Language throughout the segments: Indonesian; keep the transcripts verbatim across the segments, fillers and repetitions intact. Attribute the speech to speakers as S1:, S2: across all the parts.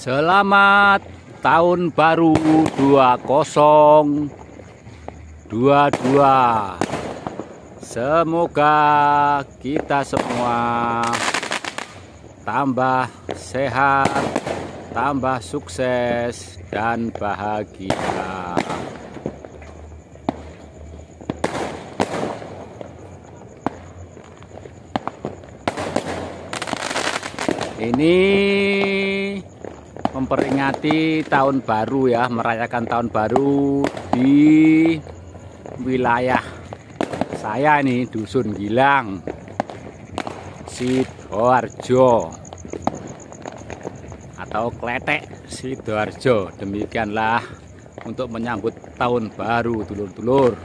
S1: Selamat tahun baru dua ribu dua puluh dua. Semoga kita semua tambah sehat, tambah sukses dan bahagia. Ini memperingati tahun baru ya, merayakan tahun baru di wilayah saya nih, Dusun Gilang, Sidoarjo atau Kletek Sidoarjo. Demikianlah untuk menyambut tahun baru, dulur-dulur.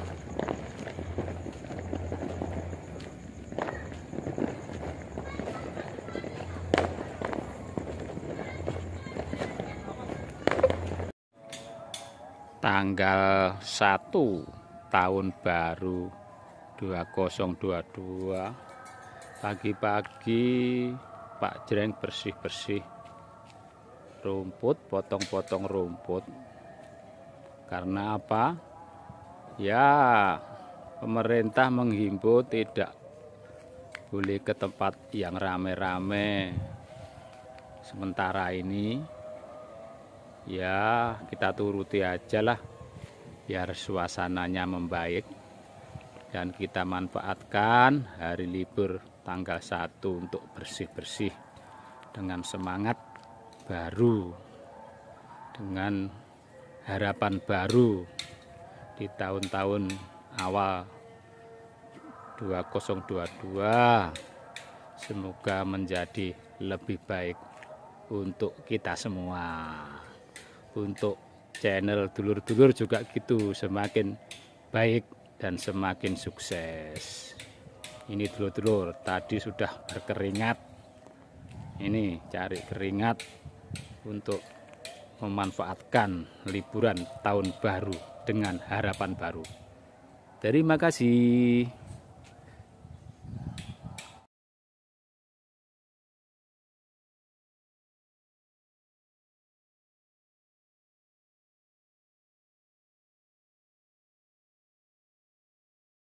S1: Tanggal satu tahun baru dua ribu dua puluh dua, pagi-pagi Pak Jreng bersih-bersih rumput, potong-potong rumput. Karena apa? Ya, pemerintah menghimbau tidak boleh ke tempat yang rame-rame. Sementara ini ya kita turuti aja lah, biar suasananya membaik dan kita manfaatkan hari libur tanggal satu untuk bersih-bersih dengan semangat baru, dengan harapan baru di tahun-tahun awal dua ribu dua puluh dua. Semoga menjadi lebih baik untuk kita semua. Untuk channel dulur-dulur juga gitu, semakin baik dan semakin sukses. Ini dulur-dulur tadi sudah berkeringat, ini cari keringat untuk memanfaatkan liburan tahun baru dengan harapan baru. Terima kasih.